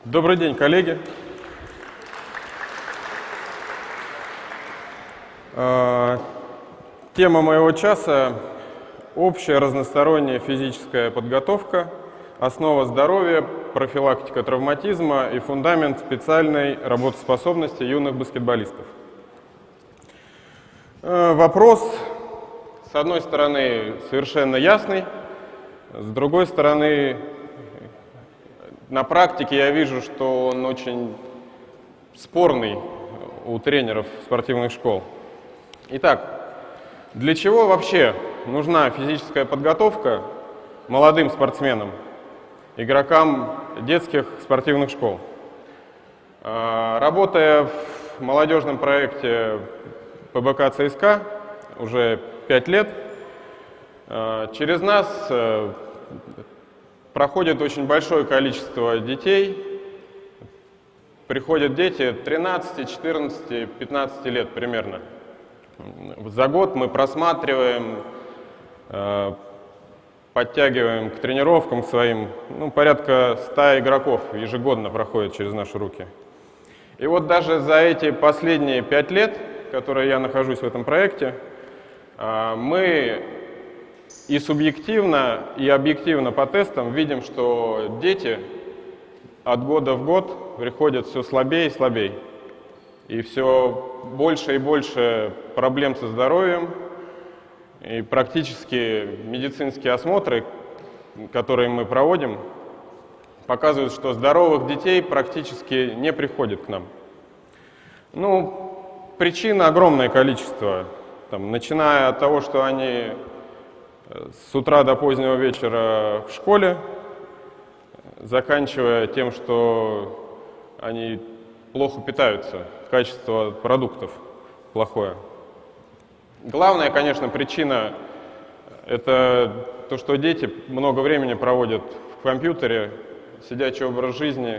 Добрый день, коллеги. Тема моего часа – общая разносторонняя физическая подготовка, основа здоровья, профилактика травматизма и фундамент специальной работоспособности юных баскетболистов. Вопрос, с одной стороны, совершенно ясный, с другой стороны, на практике я вижу, что он очень спорный у тренеров спортивных школ. Итак, для чего вообще нужна физическая подготовка молодым спортсменам, игрокам детских спортивных школ? Работая в молодежном проекте ПБК ЦСКА уже 5 лет, через нас проходит очень большое количество детей. Приходят дети 13, 14, 15 лет примерно. За год мы просматриваем, подтягиваем к тренировкам своим, порядка 100 игроков ежегодно проходят через наши руки. И вот даже за эти последние 5 лет, которые я нахожусь в этом проекте, мы и субъективно, и объективно по тестам видим, что дети от года в год приходят все слабее и слабее. И все больше и больше проблем со здоровьем, и практически медицинские осмотры, которые мы проводим, показывают, что здоровых детей практически не приходит к нам. Причин огромное количество, начиная от того, что они с утра до позднего вечера в школе, заканчивая тем, что они плохо питаются, качество продуктов плохое. Главная, конечно, причина – это то, что дети много времени проводят в компьютере, сидячий образ жизни,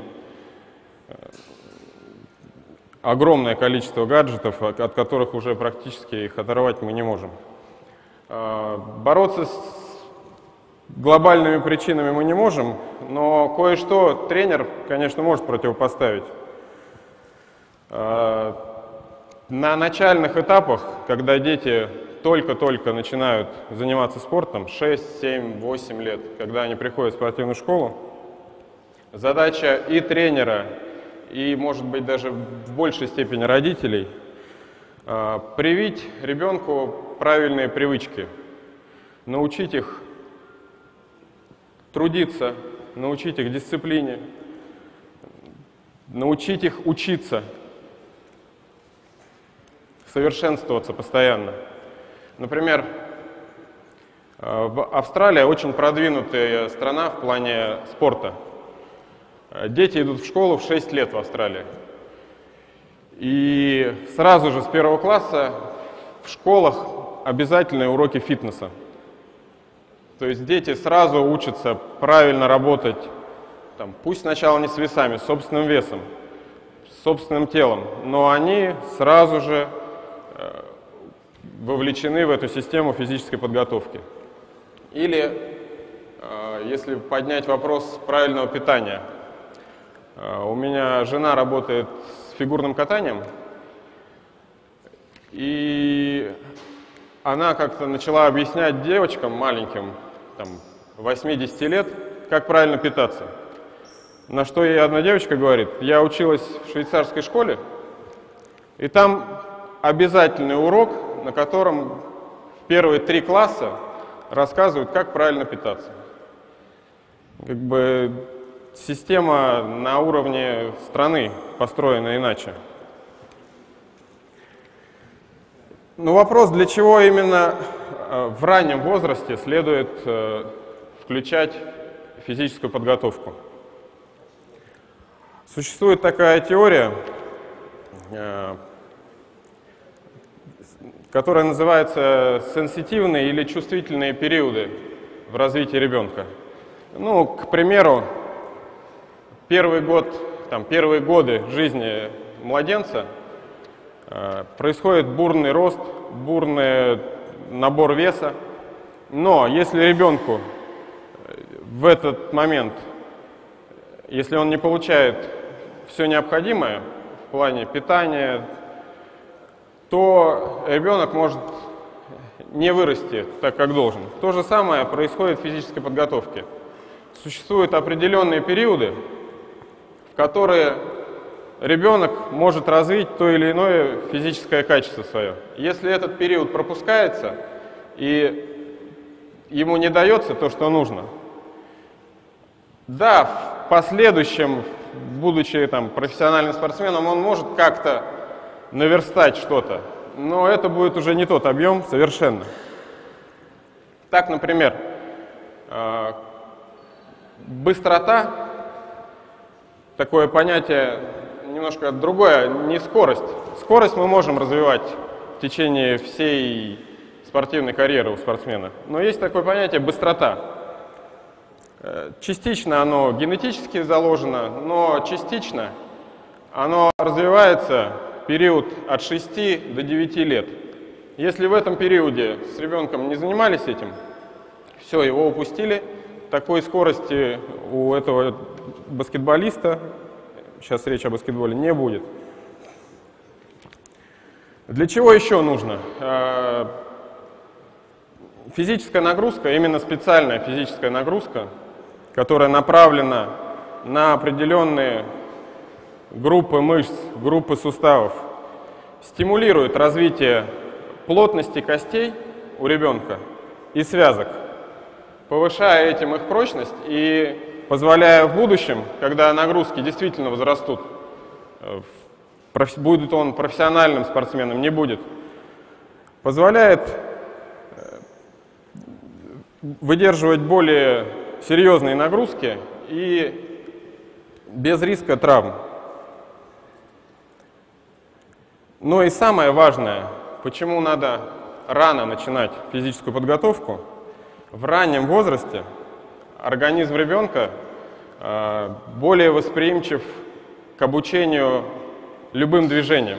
огромное количество гаджетов, от которых уже практически их оторвать мы не можем. Бороться с глобальными причинами мы не можем, но кое-что тренер, конечно, может противопоставить. На начальных этапах, когда дети только-только начинают заниматься спортом, 6, 7, 8 лет, когда они приходят в спортивную школу, задача и тренера, и, может быть, даже в большей степени родителей – привить ребенку правильные привычки, научить их трудиться, научить их дисциплине, научить их учиться, совершенствоваться постоянно. Например, Австралия очень продвинутая страна в плане спорта. Дети идут в школу в 6 лет в Австралии. И сразу же с 1 класса в школах обязательные уроки фитнеса. То есть дети сразу учатся правильно работать, пусть сначала не с весами, с собственным весом, с собственным телом, но они сразу же вовлечены в эту систему физической подготовки. Или, если поднять вопрос правильного питания, у меня жена работает с фигурным катанием, и она как-то начала объяснять девочкам маленьким, 8-10 лет, как правильно питаться. На что ей одна девочка говорит: я училась в швейцарской школе, и там обязательный урок, на котором в первые 3 класса рассказывают, как правильно питаться. Система на уровне страны построена иначе. Вопрос, для чего именно в раннем возрасте следует включать физическую подготовку. Существует такая теория, которая называется сенситивные или чувствительные периоды в развитии ребенка. К примеру, первые годы жизни младенца происходит бурный рост, бурный набор веса, но если ребенку в этот момент если он не получает все необходимое в плане питания, то ребенок может не вырасти так, как должен. То же самое происходит в физической подготовке. Существуют определенные периоды, в которые ребенок может развить то или иное физическое качество свое. Если этот период пропускается и ему не дается то, что нужно, да, в последующем, будучи профессиональным спортсменом, он может как-то наверстать что-то, но это будет уже не тот объем совершенно. Так, например, быстрота, такое понятие немножко другое, не скорость. Скорость мы можем развивать в течение всей спортивной карьеры у спортсмена, но есть такое понятие быстрота. Частично оно генетически заложено, но частично оно развивается в период от 6 до 9 лет. Если в этом периоде с ребенком не занимались этим, все, его упустили, такой скорости у этого баскетболиста, сейчас речь о баскетболе, не будет. Для чего еще нужно? Физическая нагрузка, именно специальная физическая нагрузка, которая направлена на определенные группы мышц, группы суставов, стимулирует развитие плотности костей у ребенка и связок, повышая этим их прочность и позволяя в будущем, когда нагрузки действительно возрастут, будет он профессиональным спортсменом, не будет, позволяет выдерживать более серьезные нагрузки и без риска травм. Но и самое важное, почему надо рано начинать физическую подготовку, в раннем возрасте организм ребенка более восприимчив к обучению любым движениям.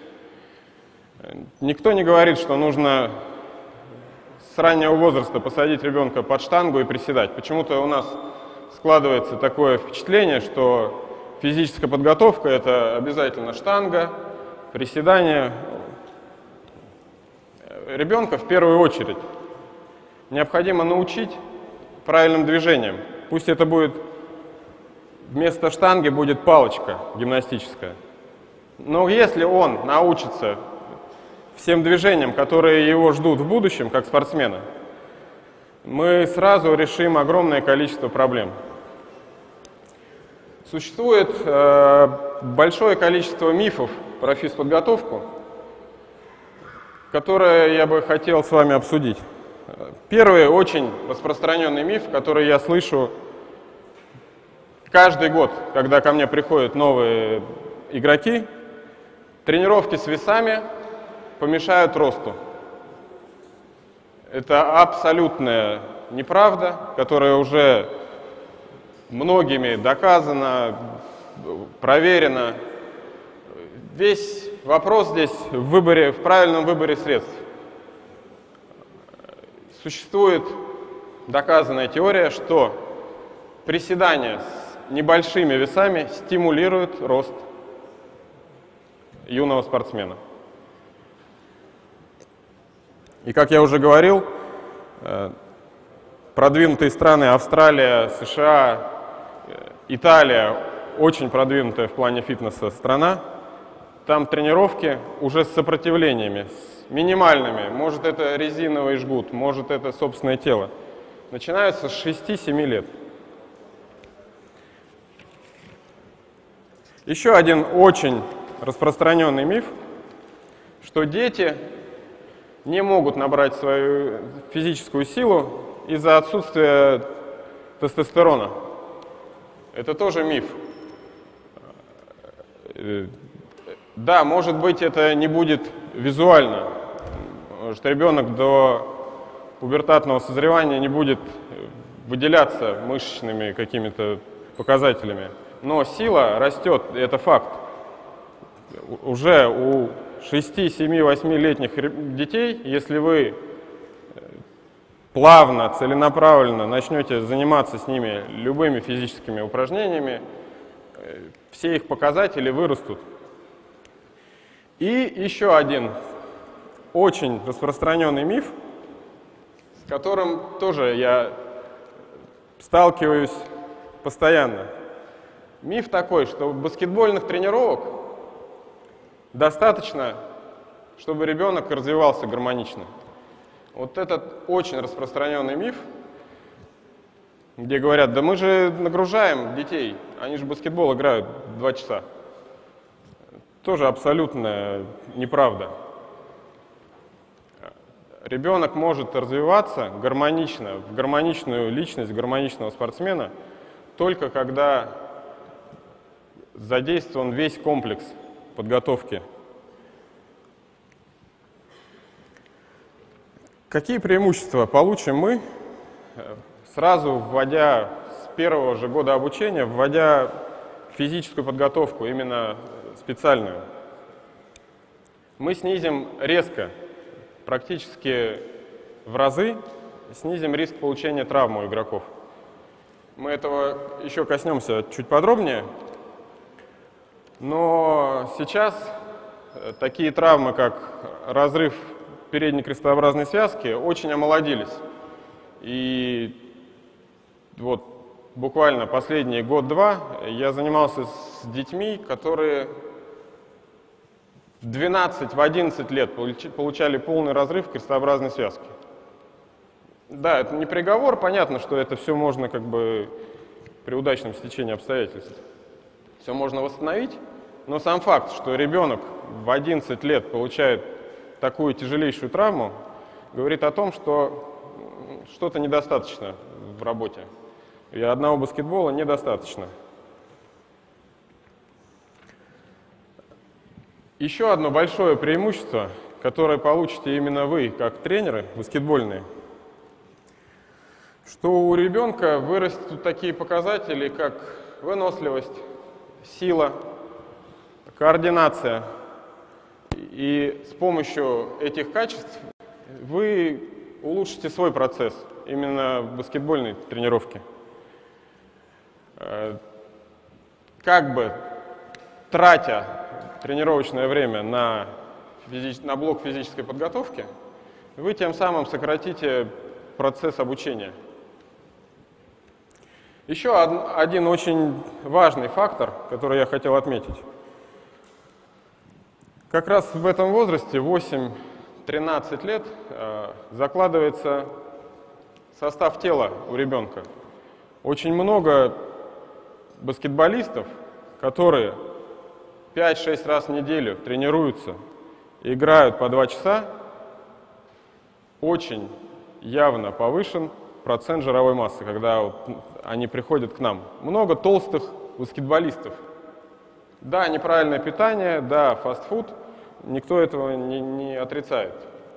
Никто не говорит, что нужно с раннего возраста посадить ребенка под штангу и приседать. Почему-то у нас складывается такое впечатление, что физическая подготовка — это обязательно штанга, приседания. Ребенка в первую очередь необходимо научить правильным движениям. Пусть это будет вместо штанги будет палочка гимнастическая. Но если он научится всем движениям, которые его ждут в будущем, как спортсмена, мы сразу решим огромное количество проблем. Существует большое количество мифов про физподготовку, которые я бы хотел с вами обсудить. Первый очень распространенный миф, который я слышу каждый год, когда ко мне приходят новые игроки: тренировки с весами помешают росту. Это абсолютная неправда, которая уже многими доказана, проверена. Весь вопрос здесь в правильном выборе средств. Существует доказанная теория, что приседания с небольшими весами стимулируют рост юного спортсмена. И, как я уже говорил, продвинутые страны Австралия, США, Италия, очень продвинутая в плане фитнеса страна, там тренировки уже с сопротивлениями, с минимальными. Может, это резиновый жгут, может, это собственное тело. Начинаются с 6-7 лет. Еще один очень распространенный миф, что дети не могут набрать свою физическую силу из-за отсутствия тестостерона. Это тоже миф. Да, может быть, это не будет визуально. Может, ребенок до пубертатного созревания не будет выделяться мышечными какими-то показателями. Но сила растет, это факт. Уже у 6, 7, 8-летних детей, если вы плавно, целенаправленно начнете заниматься с ними любыми физическими упражнениями, все их показатели вырастут. И еще один очень распространенный миф, с которым тоже я сталкиваюсь постоянно. Миф такой, что баскетбольных тренировок достаточно, чтобы ребенок развивался гармонично. Вот этот очень распространенный миф, где говорят, да мы же нагружаем детей, они же в баскетбол играют 2 часа. Тоже абсолютно неправда. Ребенок может развиваться гармонично, в гармоничную личность, гармоничного спортсмена, только когда задействован весь комплекс подготовки. Какие преимущества получим мы, сразу вводя с первого же года обучения, вводя физическую подготовку, именно специальную? Мы снизим резко, практически в разы, снизим риск получения травм у игроков. Мы этого еще коснемся чуть подробнее. Но сейчас такие травмы, как разрыв передней крестообразной связки, очень омолодились. И вот буквально последний год-два я занимался с детьми, которые в 12-11 лет получали полный разрыв крестообразной связки. Да, это не приговор, понятно, что это все можно как бы при удачном стечении обстоятельств. Все можно восстановить, но сам факт, что ребенок в 11 лет получает такую тяжелейшую травму, говорит о том, что что-то недостаточно в работе. И одного баскетбола недостаточно. Еще одно большое преимущество, которое получите именно вы, как тренеры баскетбольные, что у ребенка вырастут такие показатели, как выносливость, сила, координация. И с помощью этих качеств вы улучшите свой процесс именно в баскетбольной тренировке. Как бы тратя тренировочное время на блок физической подготовки, вы тем самым сократите процесс обучения. Еще один очень важный фактор, который я хотел отметить. Как раз в этом возрасте, 8-13 лет, закладывается состав тела у ребенка. Очень много баскетболистов, которые 5-6 раз в неделю тренируются, играют по 2 часа, очень явно повышен процент жировой массы, когда вот они приходят к нам. Много толстых баскетболистов. Да, неправильное питание, да, фастфуд, никто этого не отрицает.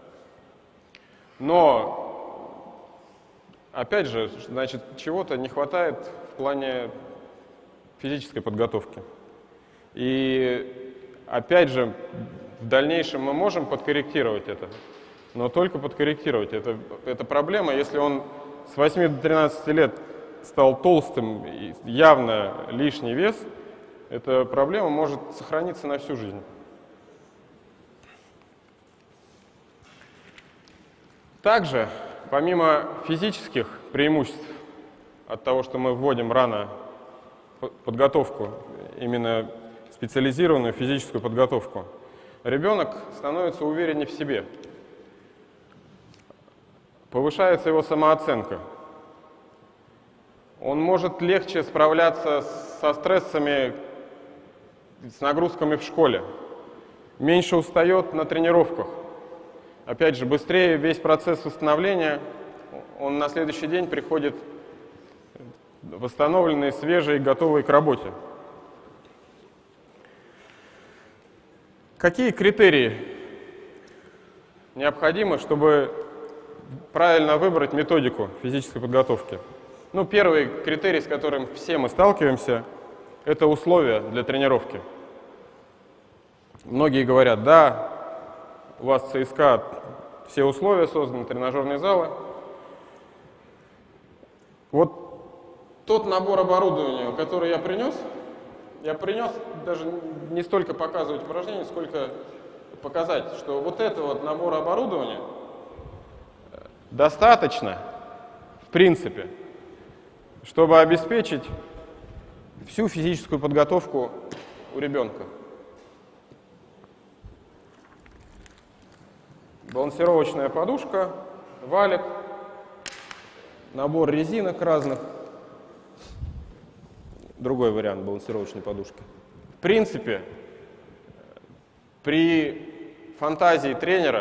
Но, опять же, значит, чего-то не хватает в плане физической подготовки. И, опять же, в дальнейшем мы можем подкорректировать это, но только подкорректировать. Это проблема, если он с 8 до 13 лет стал толстым, и явно лишний вес, эта проблема может сохраниться на всю жизнь. Также, помимо физических преимуществ от того, что мы вводим рано подготовку, именно специализированную физическую подготовку, ребенок становится увереннее в себе. Повышается его самооценка. Он может легче справляться со стрессами, с нагрузками в школе. Меньше устает на тренировках. Опять же, быстрее весь процесс восстановления, он на следующий день приходит восстановленный, свежий, готовый к работе. Какие критерии необходимы, чтобы правильно выбрать методику физической подготовки? Ну, первый критерий, с которым все мы сталкиваемся, это условия для тренировки. Многие говорят, да, у вас в ЦСКА все условия созданы, тренажерные залы, Вот тот набор оборудования, который я принес даже не столько показывать упражнения, сколько показать, что вот этого вот набора оборудования достаточно, в принципе, чтобы обеспечить всю физическую подготовку у ребенка. Балансировочная подушка, валик, набор резинок разных. Другой вариант балансировочной подушки. В принципе, при фантазии тренера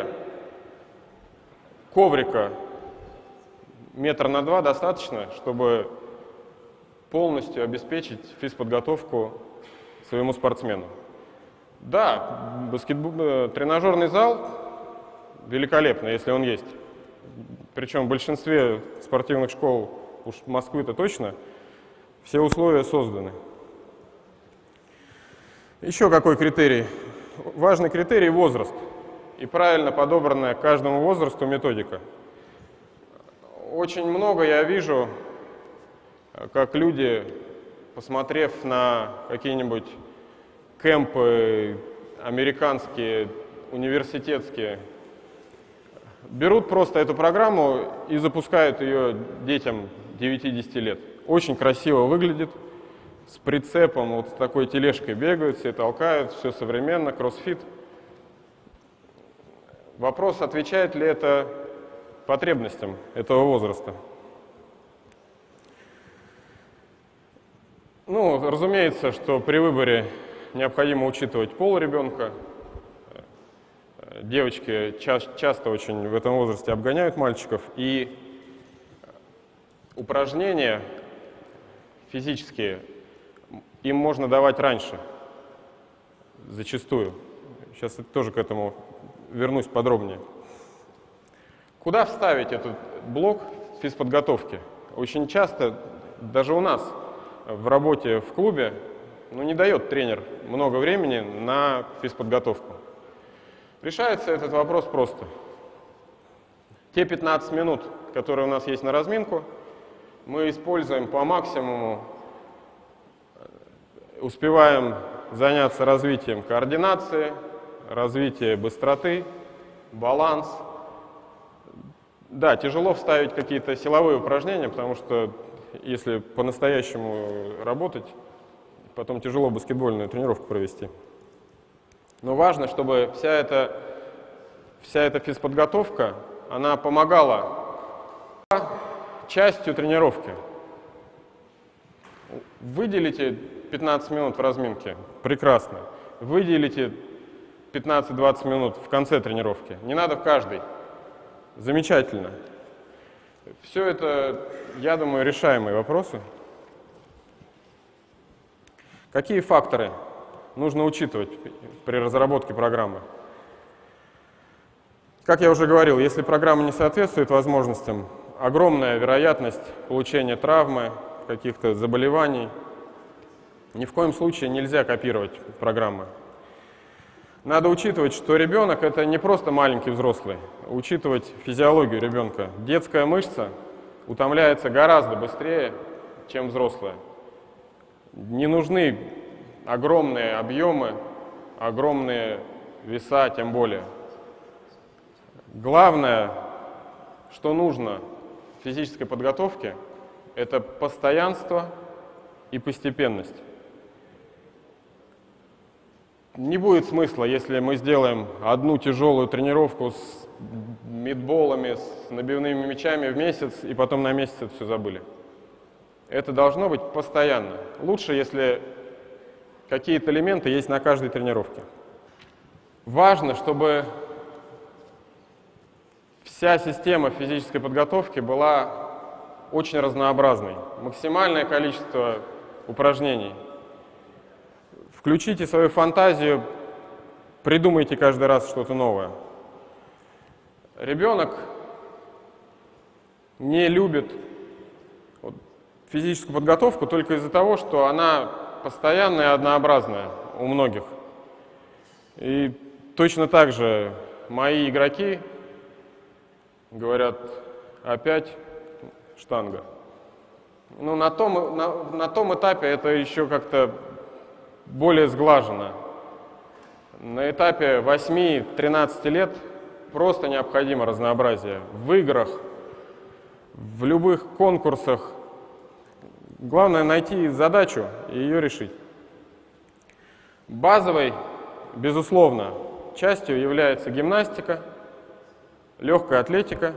коврика 1 метр на 2 достаточно, чтобы полностью обеспечить физподготовку своему спортсмену. Да, тренажерный зал великолепно, если он есть. Причем в большинстве спортивных школ, уж Москвы-то точно, все условия созданы. Еще какой критерий? Важный критерий — возраст. И правильно подобранная к каждому возрасту методика. Очень много я вижу, как люди, посмотрев на какие-нибудь кемпы американские, университетские, берут просто эту программу и запускают ее детям 9-10 лет. Очень красиво выглядит, с прицепом, вот с такой тележкой бегают, все толкают, все современно, кроссфит. Вопрос, отвечает ли это потребностям этого возраста. Ну, разумеется, что при выборе необходимо учитывать пол ребенка. Девочки часто очень в этом возрасте обгоняют мальчиков, и упражнения физические им можно давать раньше, зачастую. Сейчас тоже к этому вернусь подробнее. Куда вставить этот блок физподготовки? Очень часто, даже у нас в работе в клубе, не дает тренер много времени на физподготовку. Решается этот вопрос просто. Те 15 минут, которые у нас есть на разминку, мы используем по максимуму, успеваем заняться развитием координации, развитием быстроты, баланс. Да, тяжело вставить какие-то силовые упражнения, потому что если по-настоящему работать, потом тяжело баскетбольную тренировку провести. Но важно, чтобы вся эта физподготовка, она помогала частью тренировки. Выделите 15 минут в разминке — прекрасно. Выделите 15-20 минут в конце тренировки. Не надо в каждой. Замечательно. Все это, я думаю, решаемые вопросы. Какие факторы нужно учитывать при разработке программы? Как я уже говорил, если программа не соответствует возможностям, огромная вероятность получения травмы, каких-то заболеваний. Ни в коем случае нельзя копировать программы. Надо учитывать, что ребенок — это не просто маленький взрослый, учитывать физиологию ребенка. Детская мышца утомляется гораздо быстрее, чем взрослая. Не нужны огромные объемы, огромные веса, тем более. Главное, что нужно в физической подготовке, это постоянство и постепенность. Не будет смысла, если мы сделаем одну тяжелую тренировку с митболами, с набивными мячами в месяц, и потом на месяц это все забыли. Это должно быть постоянно. Лучше, если какие-то элементы есть на каждой тренировке. Важно, чтобы вся система физической подготовки была очень разнообразной. Максимальное количество упражнений. Включите свою фантазию, придумайте каждый раз что-то новое. Ребенок не любит физическую подготовку только из-за того, что она постоянная и однообразная у многих. И точно так же мои игроки говорят: опять штанга. Ну, на том этапе это еще как-то более сглажено. На этапе 8-13 лет просто необходимо разнообразие. В играх, в любых конкурсах. Главное найти задачу и ее решить. Базовой, безусловно, частью является гимнастика, легкая атлетика.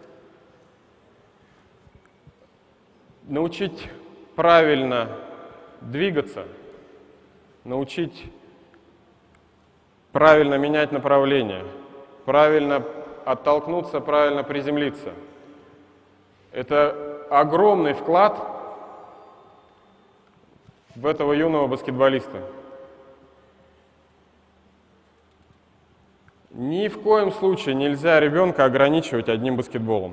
Научить правильно двигаться, научить правильно менять направление, правильно оттолкнуться, правильно приземлиться. Это огромный вклад в этого юного баскетболиста. Ни в коем случае нельзя ребенка ограничивать одним баскетболом.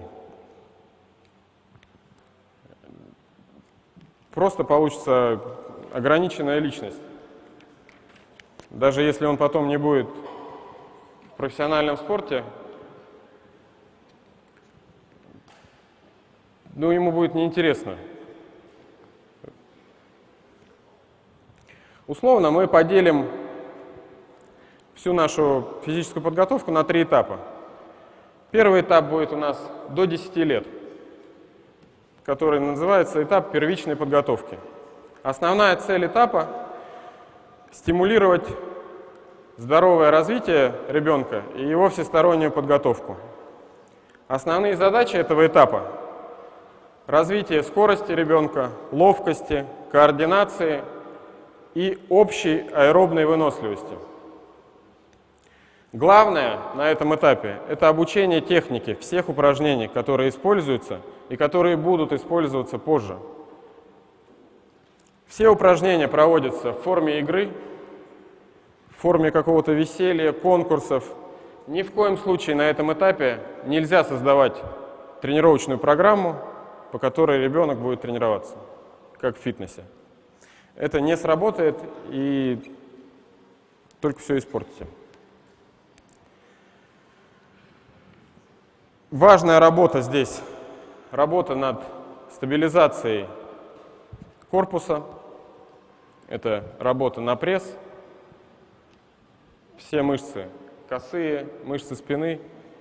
Просто получится ограниченная личность. Даже если он потом не будет в профессиональном спорте, ну, ему будет неинтересно. Условно мы поделим всю нашу физическую подготовку на 3 этапа. Первый этап будет у нас до 10 лет, который называется этап первичной подготовки. Основная цель этапа – стимулировать здоровое развитие ребенка и его всестороннюю подготовку. Основные задачи этого этапа – развитие скорости ребенка, ловкости, координации и общей аэробной выносливости. Главное на этом этапе – это обучение технике всех упражнений, которые используются и которые будут использоваться позже. Все упражнения проводятся в форме игры, в форме какого-то веселья, конкурсов. Ни в коем случае на этом этапе нельзя создавать тренировочную программу, по которой ребенок будет тренироваться, как в фитнесе. Это не сработает и только все испортите. Важная работа здесь – работа над стабилизацией корпуса, это работа на пресс, все мышцы косые, мышцы спины.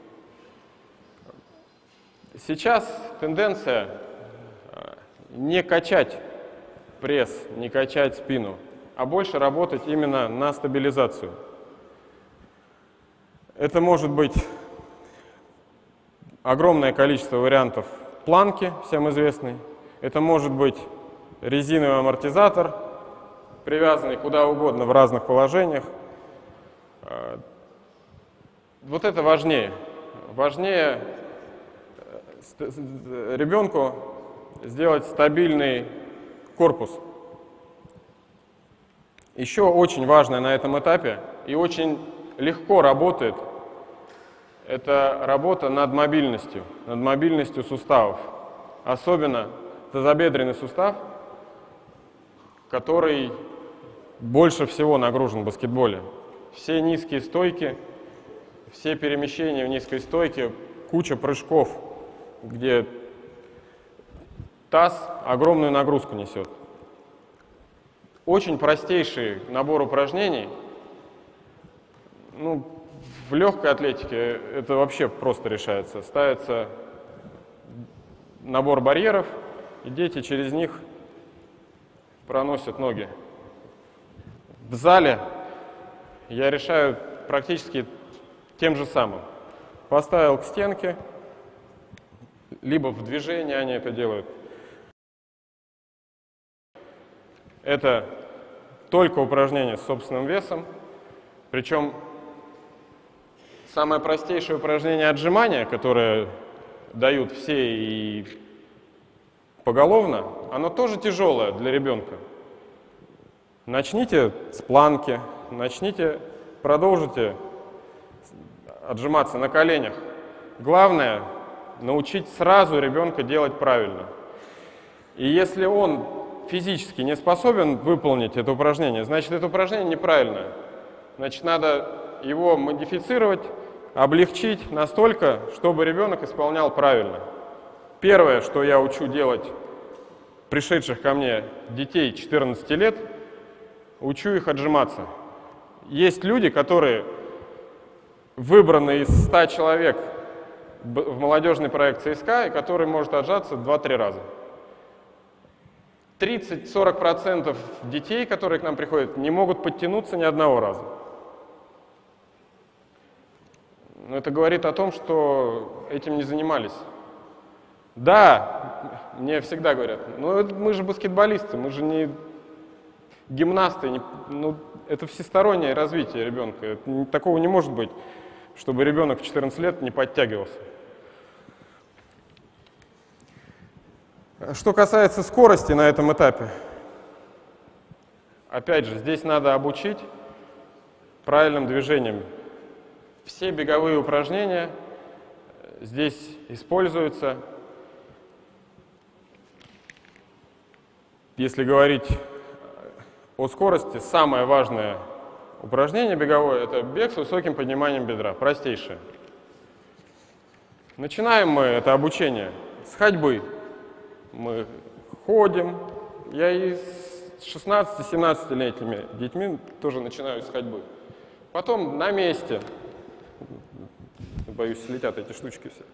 Сейчас тенденция не качать пресс, не качать спину, а больше работать именно на стабилизацию. Это может быть огромное количество вариантов планки, всем известный. Это может быть резиновый амортизатор, привязанный куда угодно в разных положениях. Вот это важнее. Важнее ребенку сделать стабильный корпус. Еще очень важное на этом этапе и очень легко работает – это работа над мобильностью суставов. Особенно тазобедренный сустав, который больше всего нагружен в баскетболе. Все низкие стойки, все перемещения в низкой стойке, куча прыжков, где таз огромную нагрузку несет. Очень простейший набор упражнений. Ну, в легкой атлетике это вообще просто решается. Ставится набор барьеров, и дети через них проносят ноги. В зале я решаю практически тем же самым. Поставил к стенке, либо в движении они это делают. Это только упражнение с собственным весом, причем самое простейшее упражнение отжимания, которое дают все и поголовно, оно тоже тяжелое для ребенка. Начните с планки, продолжите отжиматься на коленях. Главное – научить сразу ребенка делать правильно. И если он физически не способен выполнить это упражнение, значит, это упражнение неправильное. Значит, надо его модифицировать, облегчить настолько, чтобы ребенок исполнял правильно. Первое, что я учу делать пришедших ко мне детей 14 лет, учу их отжиматься. Есть люди, которые выбраны из 100 человек в молодежный проект ЦСКА, и который может отжаться 2-3 раза. 30-40% детей, которые к нам приходят, не могут подтянуться ни одного раза. Но это говорит о том, что этим не занимались. Да, мне всегда говорят, ну мы же баскетболисты, мы же не гимнасты, ну, это всестороннее развитие ребенка. Такого не может быть, чтобы ребенок в 14 лет не подтягивался. Что касается скорости на этом этапе, опять же, здесь надо обучить правильным движениям. Все беговые упражнения здесь используются. Если говорить о скорости, самое важное упражнение беговое – это бег с высоким подниманием бедра, простейшее. Начинаем мы это обучение с ходьбы. Мы ходим. Я и с 16-17-летними детьми тоже начинаю с ходьбы. Потом на месте. Боюсь, слетят эти штучки все.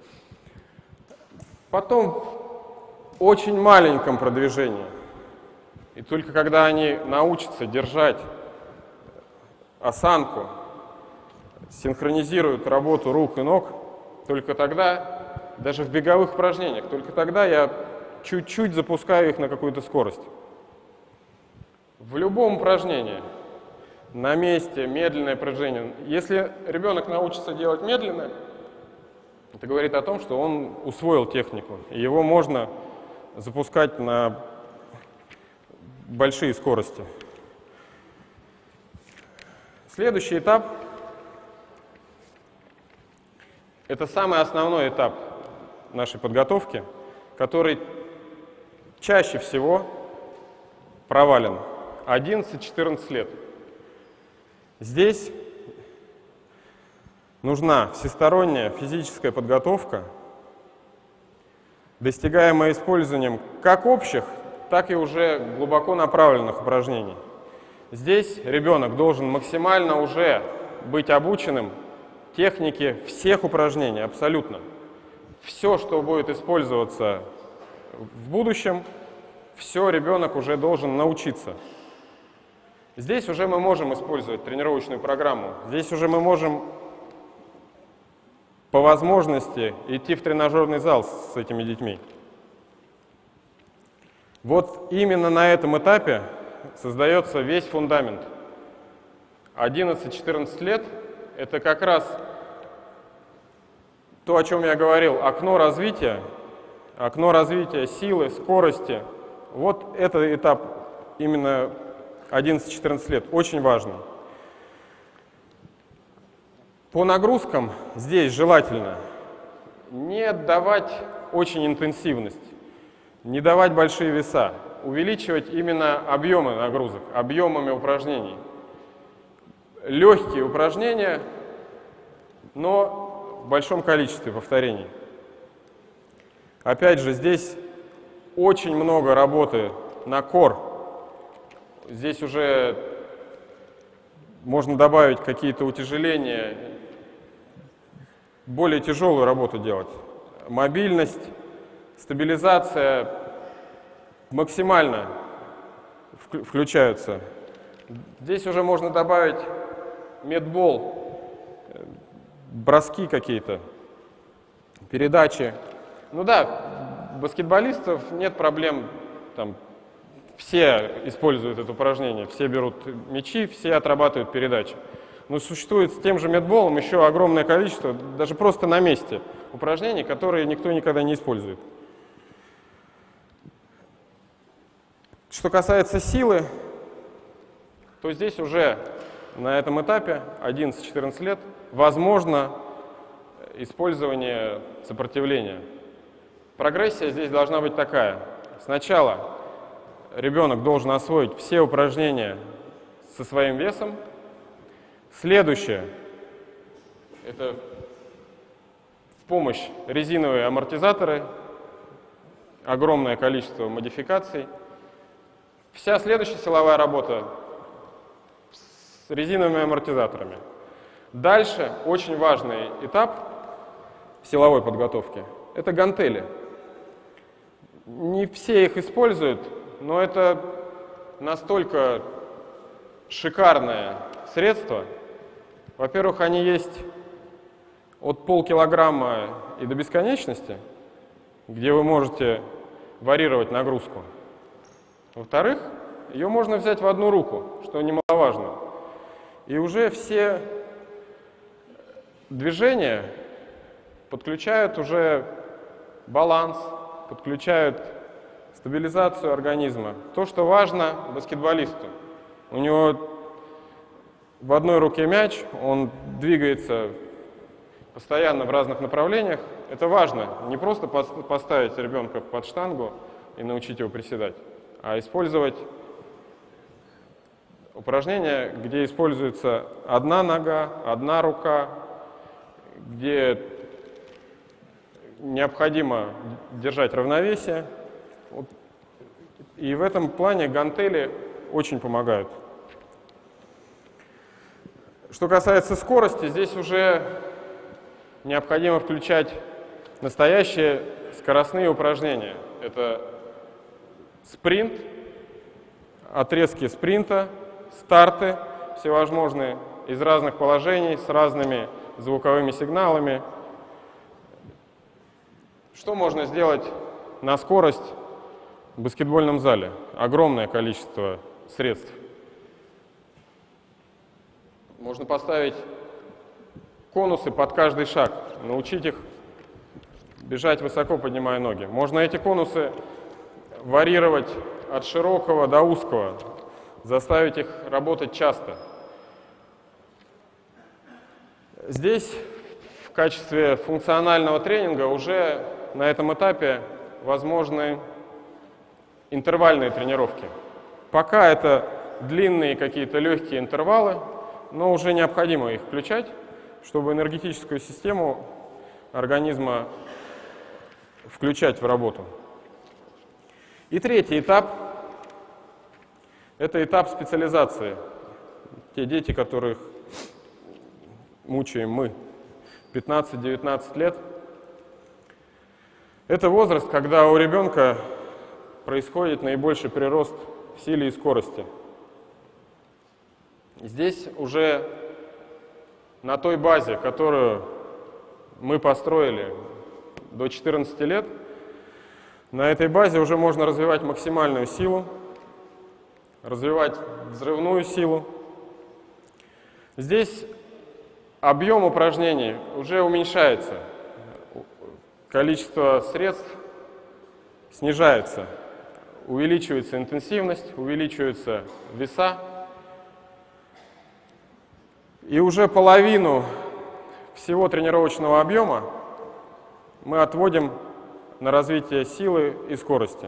Потом в очень маленьком продвижении. И только когда они научатся держать осанку, синхронизируют работу рук и ног, только тогда, даже в беговых упражнениях, только тогда я чуть-чуть запускаю их на какую-то скорость. В любом упражнении, на месте, медленное продвижение. Если ребенок научится делать медленно, это говорит о том, что он усвоил технику, и его можно запускать на большие скорости. Следующий этап – это самый основной этап нашей подготовки, который чаще всего провален. 11-14 лет. Здесь нужна всесторонняя физическая подготовка, достигаемая использованием как общих, так и уже глубоко направленных упражнений. Здесь ребенок должен максимально уже быть обученным технике всех упражнений, абсолютно. Все, что будет использоваться в будущем, все ребенок уже должен научиться. Здесь уже мы можем использовать тренировочную программу. Здесь уже мы можем по возможности идти в тренажерный зал с этими детьми. Вот именно на этом этапе создается весь фундамент. 11-14 лет – это как раз то, о чем я говорил, окно развития силы, скорости. Вот это этап именно 11-14 лет, очень важный. По нагрузкам здесь желательно не давать очень интенсивность, не давать большие веса, увеличивать именно объемы нагрузок, объемами упражнений. Легкие упражнения, но в большом количестве повторений. Опять же, здесь очень много работы на кор. Здесь уже можно добавить какие-то утяжеления, более тяжелую работу делать. Мобильность, стабилизация максимально включаются. Здесь уже можно добавить медбол, броски какие-то, передачи. Ну да, баскетболистов нет проблем, там, все используют это упражнение, все берут мячи, все отрабатывают передачи. Но существует с тем же медболом еще огромное количество, даже просто на месте, упражнений, которые никто никогда не использует. Что касается силы, то здесь уже на этом этапе, 11-14 лет, возможно использование сопротивления. Прогрессия здесь должна быть такая. Сначала ребенок должен освоить все упражнения со своим весом. Следующее – это в помощь резиновые амортизаторы, огромное количество модификаций. Вся следующая силовая работа с резиновыми амортизаторами. Дальше очень важный этап силовой подготовки – это гантели. Не все их используют, но это настолько шикарное средство. Во-первых, они есть от полкилограмма и до бесконечности, где вы можете варьировать нагрузку. Во-вторых, ее можно взять в одну руку, что немаловажно. И уже все движения подключают уже баланс, подключают стабилизацию организма. То, что важно баскетболисту. У него в одной руке мяч, он двигается постоянно в разных направлениях. Это важно. Не просто поставить ребенка под штангу и научить его приседать, а использовать упражнения, где используется одна нога, одна рука, где необходимо держать равновесие. И в этом плане гантели очень помогают. Что касается скорости, здесь уже необходимо включать настоящие скоростные упражнения. Это спринт, отрезки спринта, старты всевозможные из разных положений с разными звуковыми сигналами. Что можно сделать на скорость в баскетбольном зале? Огромное количество средств. Можно поставить конусы под каждый шаг, научить их бежать высоко, поднимая ноги. Можно эти конусы варьировать от широкого до узкого, заставить их работать часто. Здесь в качестве функционального тренинга уже на этом этапе возможны интервальные тренировки. Пока это длинные какие-то легкие интервалы, но уже необходимо их включать, чтобы энергетическую систему организма включать в работу. И третий этап – это этап специализации. Те дети, которых мучаем мы, 15-19 лет. Это возраст, когда у ребенка происходит наибольший прирост в силе и скорости. Здесь уже на той базе, которую мы построили до 14 лет, на этой базе уже можно развивать максимальную силу, развивать взрывную силу. Здесь объем упражнений уже уменьшается, количество средств снижается, увеличивается интенсивность, увеличиваются веса. И уже половину всего тренировочного объема мы отводим на развитие силы и скорости.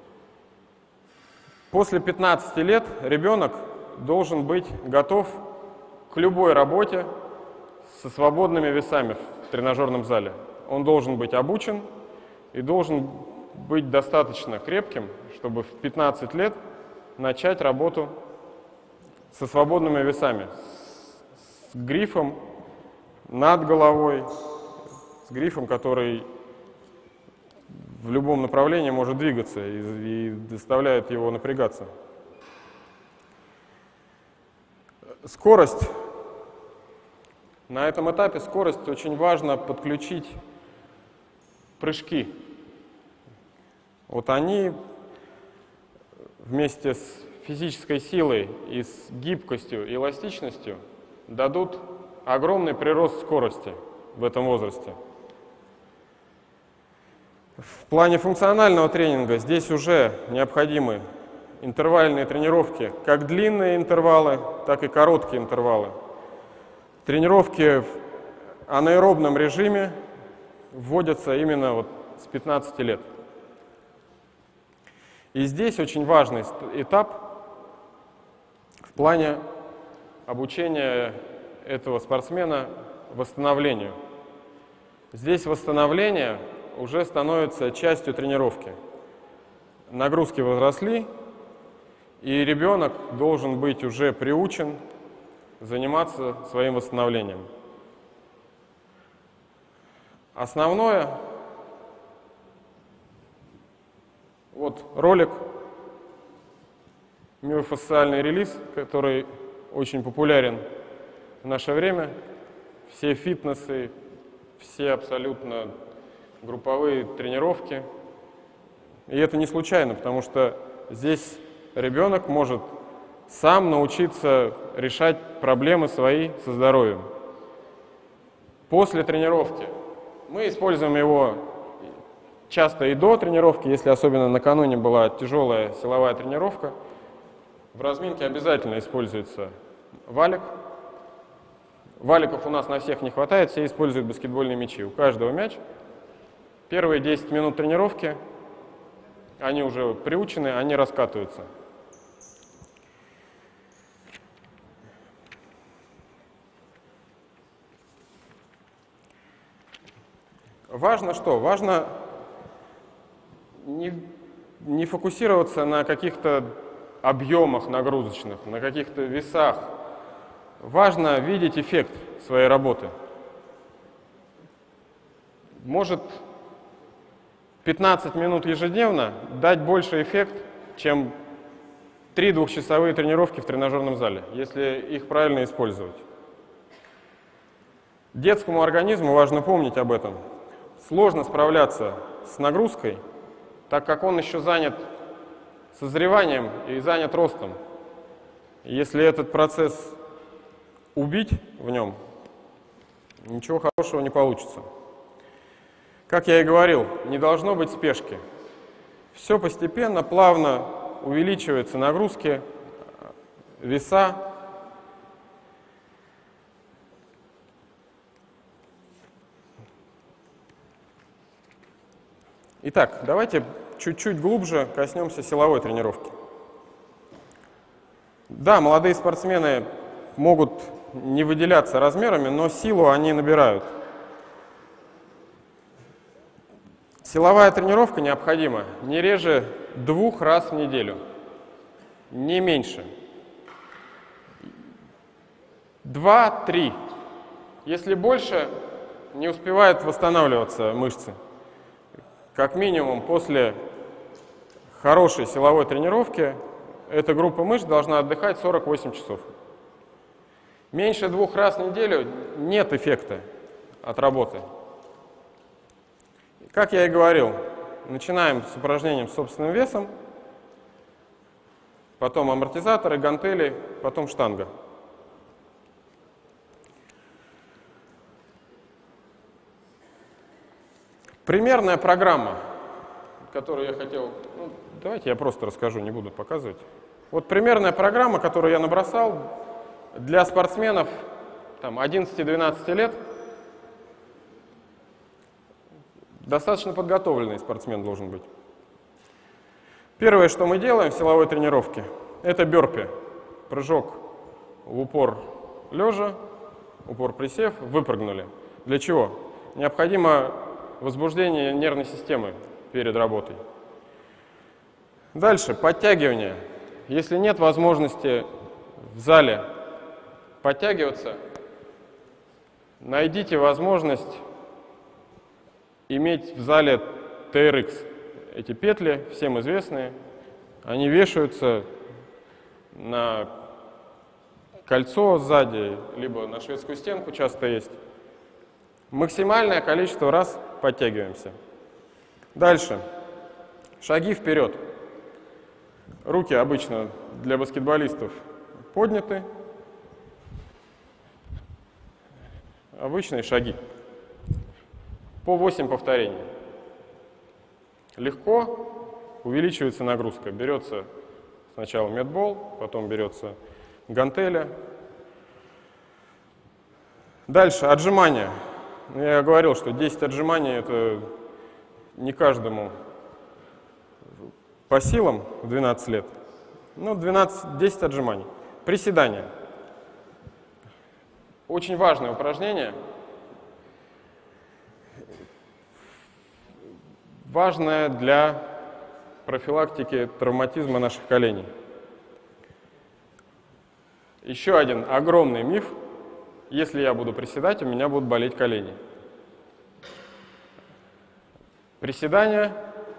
После 15 лет ребенок должен быть готов к любой работе со свободными весами в тренажерном зале. Он должен быть обучен и должен быть достаточно крепким, чтобы в 15 лет начать работу со свободными весами, с грифом над головой, с грифом, который в любом направлении может двигаться и заставляет его напрягаться. Скорость. На этом этапе скорость очень важно подключить прыжки. Вот они вместе с физической силой и с гибкостью и эластичностью дадут огромный прирост скорости в этом возрасте. В плане функционального тренинга здесь уже необходимы интервальные тренировки, как длинные интервалы, так и короткие интервалы. Тренировки в анаэробном режиме вводятся именно вот с 15 лет. И здесь очень важный этап в плане обучения этого спортсмена восстановлению. Здесь восстановление уже становится частью тренировки. нагрузки возросли, и ребенок должен быть уже приучен заниматься своим восстановлением. Основное, вот ролик, миофасциальный релиз, который очень популярен в наше время. Все фитнесы, все абсолютно групповые тренировки. И это не случайно, потому что здесь ребенок может сам научиться решать проблемы свои со здоровьем. После тренировки мы используем его часто и до тренировки, если особенно накануне была тяжелая силовая тренировка. В разминке обязательно используется валик. Валиков у нас на всех не хватает, все используют баскетбольные мячи. У каждого мяч. Первые 10 минут тренировки, они уже приучены, они раскатываются. Важно что? Важно не фокусироваться на каких-то объемах нагрузочных, на каких-то весах. Важно видеть эффект своей работы. Может 15 минут ежедневно дать больше эффект, чем 3 двухчасовые тренировки в тренажерном зале, если их правильно использовать. Детскому организму важно помнить об этом. Сложно справляться с нагрузкой, так как он еще занят созреванием и занят ростом. Если этот процесс убить в нем, ничего хорошего не получится. Как я и говорил, не должно быть спешки. Все постепенно, плавно увеличиваются нагрузки, веса. Итак, давайте чуть-чуть глубже коснемся силовой тренировки. Да, молодые спортсмены могут не выделяться размерами, но силу они набирают. Силовая тренировка необходима не реже 2 раз в неделю, не меньше. 2-3. Если больше, не успевают восстанавливаться мышцы. Как минимум, после хорошей силовой тренировки эта группа мышц должна отдыхать 48 часов. Меньше 2 раз в неделю нет эффекта от работы. Как я и говорил, начинаем с упражнением с собственным весом, потом амортизаторы, гантели, потом штанга. Примерная программа, которую я хотел... давайте я просто расскажу, не буду показывать. Вот примерная программа, которую я набросал для спортсменов 11-12 лет. Достаточно подготовленный спортсмен должен быть. Первое, что мы делаем в силовой тренировке, это бёрпи. Прыжок в упор лежа, упор присев, выпрыгнули. Для чего? Необходимо возбуждение нервной системы перед работой. Дальше, подтягивание. Если нет возможности в зале подтягиваться, найдите возможность иметь в зале TRX. Эти петли, всем известные, они вешаются на кольцо сзади, либо на шведскую стенку, часто есть. Максимальное количество раз подтягиваемся. Дальше. Шаги вперед. Руки обычно для баскетболистов подняты. Обычные шаги. По 8 повторений. Легко увеличивается нагрузка. Берется сначала медбол, потом берется гантеля. Дальше отжимания. Я говорил, что 10 отжиманий это не каждому по силам в 12 лет. 10 отжиманий. Приседания. Очень важное упражнение. Важное для профилактике травматизма наших коленей. Еще один огромный миф. Если я буду приседать, у меня будут болеть колени. Приседания,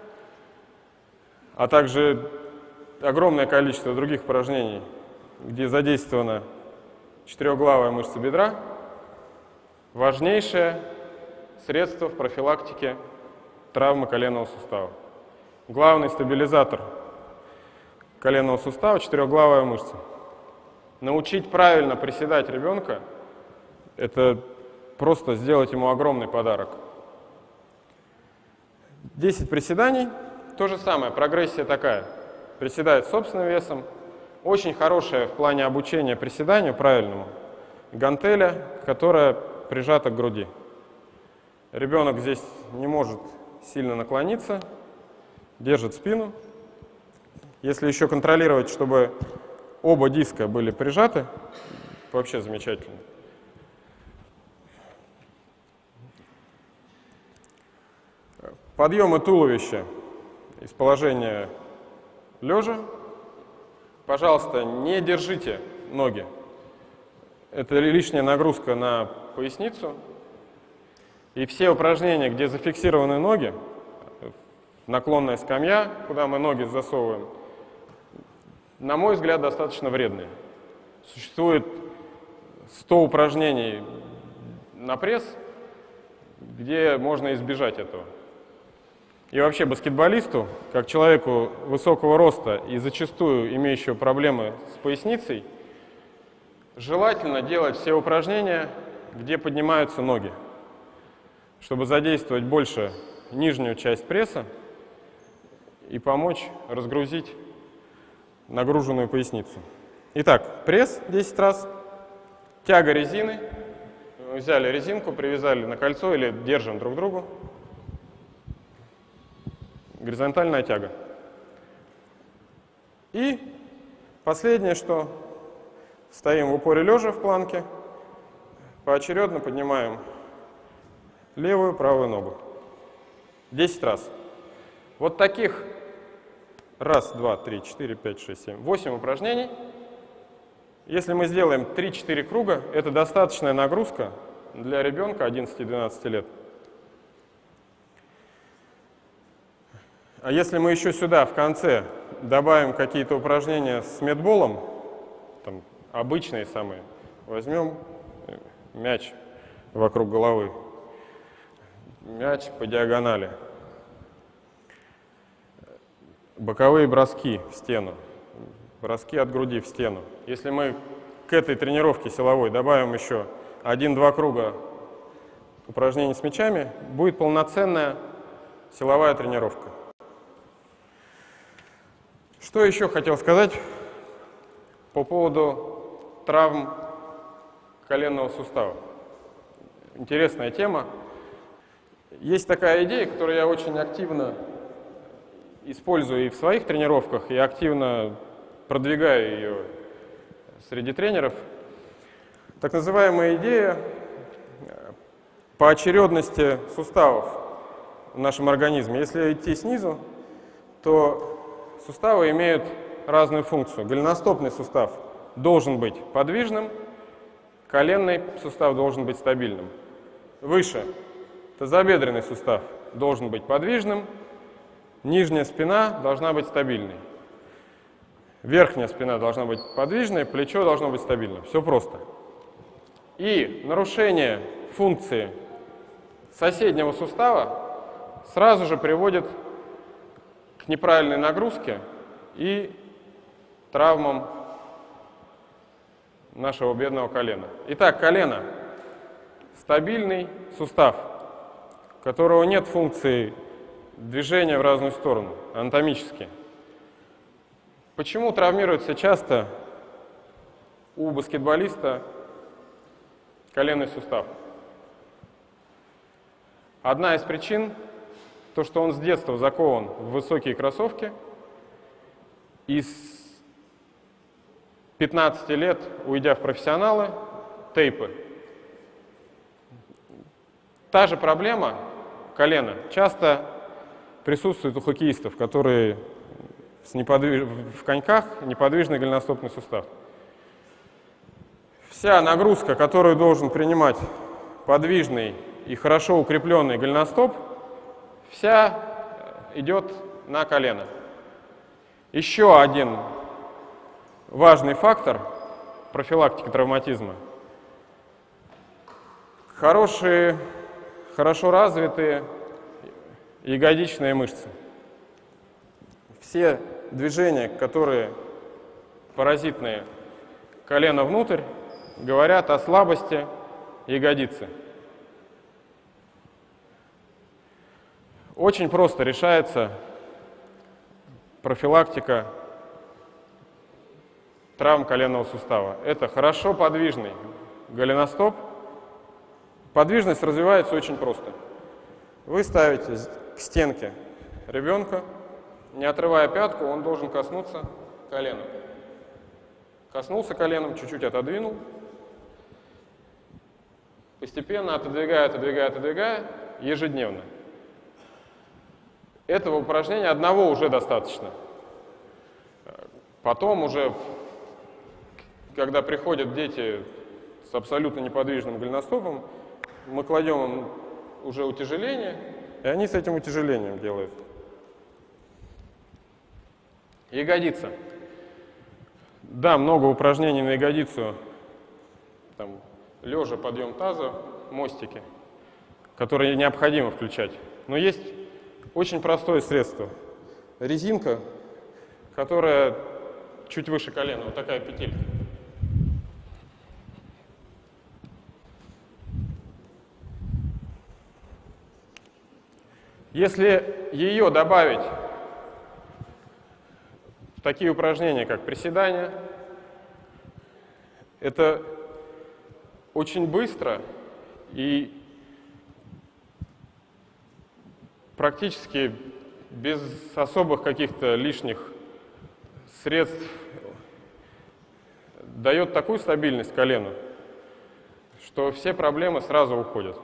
а также огромное количество других упражнений, где задействована четырехглавая мышца бедра, важнейшее средство в профилактике травмы коленного сустава. Главный стабилизатор коленного сустава – четырехглавая мышца. Научить правильно приседать ребенка – это просто сделать ему огромный подарок. 10 приседаний – то же самое, прогрессия такая. Приседает собственным весом. Очень хорошая в плане обучения приседанию правильному гантеля, которая прижата к груди. Ребенок здесь не может сильно наклониться, держит спину. Если еще контролировать, чтобы оба диска были прижаты, вообще замечательно. Подъемы туловища из положения лежа. Пожалуйста, не держите ноги. Это лишняя нагрузка на поясницу. И все упражнения, где зафиксированы ноги, наклонная скамья, куда мы ноги засовываем, на мой взгляд, достаточно вредные. Существует 100 упражнений на пресс, где можно избежать этого. И вообще баскетболисту, как человеку высокого роста и зачастую имеющего проблемы с поясницей, желательно делать все упражнения, где поднимаются ноги, чтобы задействовать больше нижнюю часть пресса и помочь разгрузить нагруженную поясницу. Итак, пресс 10 раз, тяга резины. Взяли резинку, привязали на кольцо или держим друг другу. Горизонтальная тяга. И последнее, что стоим в упоре лежа в планке, поочередно поднимаем левую, правую ногу. 10 раз. Вот таких 1, 2, 3, 4, 5, 6, 7, 8 упражнений. Если мы сделаем 3-4 круга, это достаточная нагрузка для ребенка 11-12 лет. А если мы еще сюда в конце добавим какие-то упражнения с медболом, там, обычные самые, возьмем мяч вокруг головы, мяч по диагонали, боковые броски в стену, броски от груди в стену. Если мы к этой тренировке силовой добавим еще 1-2 круга упражнений с мячами, будет полноценная силовая тренировка. Что еще хотел сказать по поводу травм коленного сустава? Интересная тема. Есть такая идея, которую я очень активно использую и в своих тренировках, и активно продвигаю ее среди тренеров. Так называемая идея поочередности суставов в нашем организме. Если идти снизу, то суставы имеют разную функцию. Голеностопный сустав должен быть подвижным, коленный сустав должен быть стабильным. Выше тазобедренный сустав должен быть подвижным, нижняя спина должна быть стабильной. Верхняя спина должна быть подвижной, плечо должно быть стабильным. Все просто. И нарушение функции соседнего сустава сразу же приводит к неправильной нагрузке и травмам нашего бедного колена. Итак, колено – стабильный сустав, у которого нет функции движения в разную сторону, анатомически. Почему травмируется часто у баскетболиста коленный сустав? Одна из причин – то, что он с детства закован в высокие кроссовки, и с 15 лет, уйдя в профессионалы, тейпы. Та же проблема колена часто присутствует у хоккеистов, которые в коньках неподвижный голеностопный сустав. Вся нагрузка, которую должен принимать подвижный и хорошо укрепленный голеностоп, вся идет на колено. Еще один важный фактор профилактики травматизма. Хорошо развитые ягодичные мышцы. Все движения, которые паразитные колено внутрь, говорят о слабости ягодицы. Очень просто решается профилактика травм коленного сустава. Это хорошо подвижный голеностоп. Подвижность развивается очень просто. Вы ставите к стенке ребенка, не отрывая пятку, он должен коснуться коленом. Коснулся коленом, чуть-чуть отодвинул. Постепенно отодвигая, ежедневно. Этого упражнения одного уже достаточно. Потом уже, когда приходят дети с абсолютно неподвижным голеностопом, мы кладем им уже утяжеление, и они с этим утяжелением делают. Ягодица. Да, много упражнений на ягодицу. Там, лежа, подъем таза, мостики, которые необходимо включать. Но есть очень простое средство. Резинка, которая чуть выше колена, вот такая петелька. Если ее добавить в такие упражнения, как приседания, это очень быстро и практически без особых каких-то лишних средств дает такую стабильность колену, что все проблемы сразу уходят.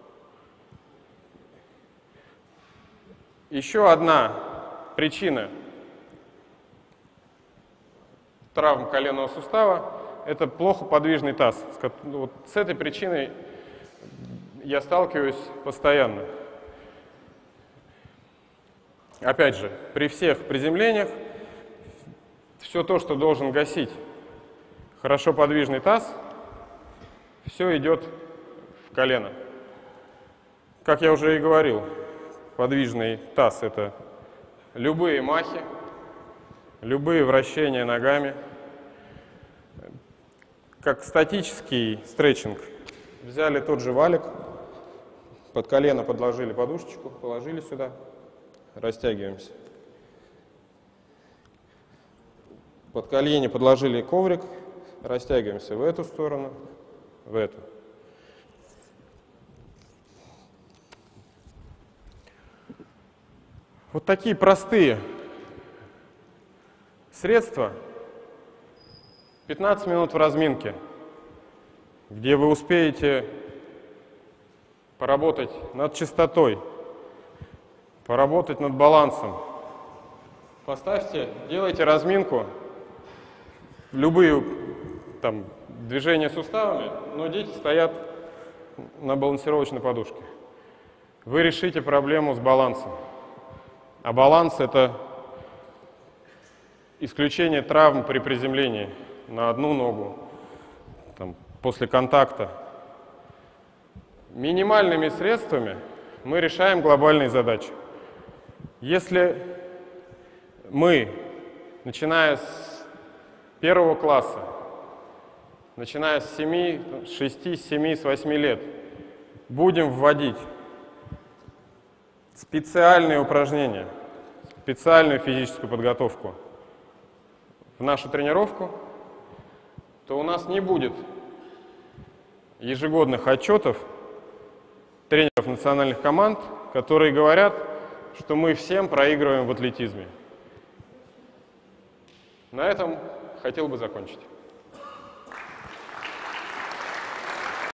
Еще одна причина травм коленного сустава – это плохо подвижный таз. Вот с этой причиной я сталкиваюсь постоянно. Опять же, при всех приземлениях все то, что должен гасить хорошо подвижный таз, все идет в колено. Как я уже и говорил, подвижный таз – это любые махи, любые вращения ногами. Как статический стретчинг. Взяли тот же валик, под колено подложили подушечку, положили сюда, растягиваемся. Под колени подложили коврик, растягиваемся в эту сторону, в эту. Вот такие простые средства. 15 минут в разминке, где вы успеете поработать над частотой, поработать над балансом. Поставьте, делайте разминку, любые там движения суставами, но дети стоят на балансировочной подушке. Вы решите проблему с балансом. А баланс – это исключение травм при приземлении на одну ногу, там, после контакта. Минимальными средствами мы решаем глобальные задачи. Если мы, начиная с 1 класса, начиная с 7, 6, 7, с 8 лет, будем вводить специальные упражнения, специальную физическую подготовку в нашу тренировку, то у нас не будет ежегодных отчетов тренеров национальных команд, которые говорят, что мы всем проигрываем в атлетизме. На этом хотел бы закончить.